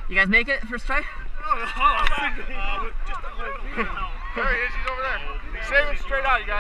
You guys make it first try? There he is, he's over there. Save him straight out, you guys.